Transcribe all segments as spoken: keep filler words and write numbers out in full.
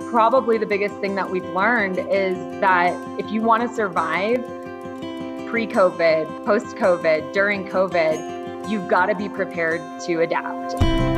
Probably the biggest thing that we've learned is that if you want to survive pre-COVID, post-COVID, during COVID, you've got to be prepared to adapt.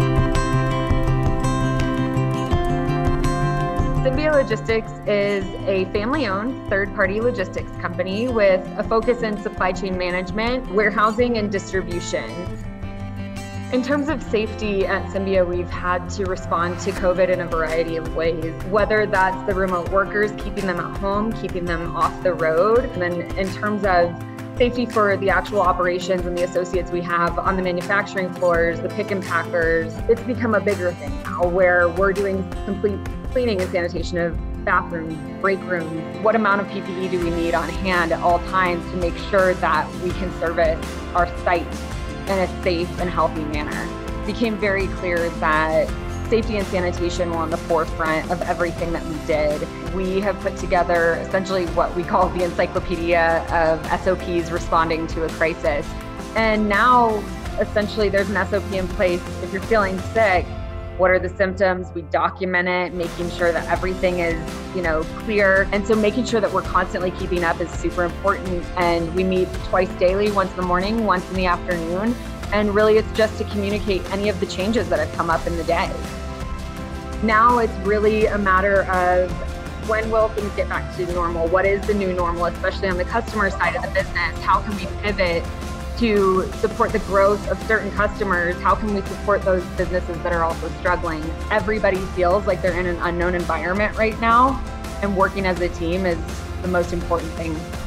Symbia Logistics is a family-owned third-party logistics company with a focus in supply chain management, warehousing, and distribution. In terms of safety at Symbia, we've had to respond to COVID in a variety of ways, whether that's the remote workers, keeping them at home, keeping them off the road. And then in terms of safety for the actual operations and the associates we have on the manufacturing floors, the pick and packers, it's become a bigger thing now where we're doing complete cleaning and sanitation of bathrooms, break rooms. What amount of P P E do we need on hand at all times to make sure that we can service our site in a safe and healthy manner? It became very clear that safety and sanitation were on the forefront of everything that we did. We have put together essentially what we call the encyclopedia of S O Ps responding to a crisis. And now, essentially, there's an S O P in place. If you're feeling sick, what are the symptoms? We document it, making sure that everything is, you know, clear. And so making sure that we're constantly keeping up is super important. And we meet twice daily, once in the morning, once in the afternoon. And really it's just to communicate any of the changes that have come up in the day. Now it's really a matter of when will things get back to normal? What is the new normal, especially on the customer side of the business? How can we pivot to support the growth of certain customers? How can we support those businesses that are also struggling? Everybody feels like they're in an unknown environment right now, and working as a team is the most important thing.